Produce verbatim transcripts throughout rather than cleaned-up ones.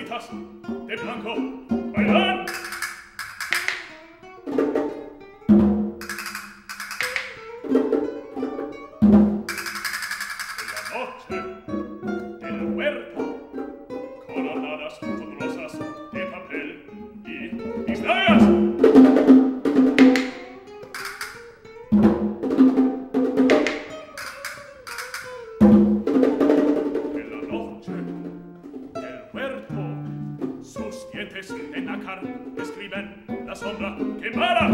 vestitas de blanco bailan. En la noche del huerto, coronadas fabulosas de papel y bisnagas. En la noche del huerto, sus dientes de nácar escriben la sombra que mara.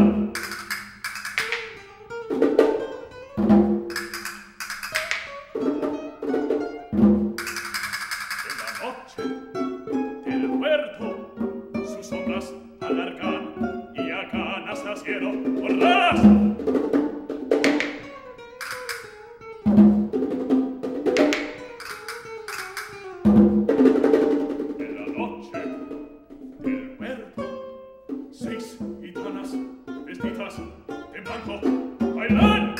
En la noche del huerto, sus sombras alargan y a ganas las quiero borrar. En la noche del huerto, seis gitanas vestidas de blanco bailan.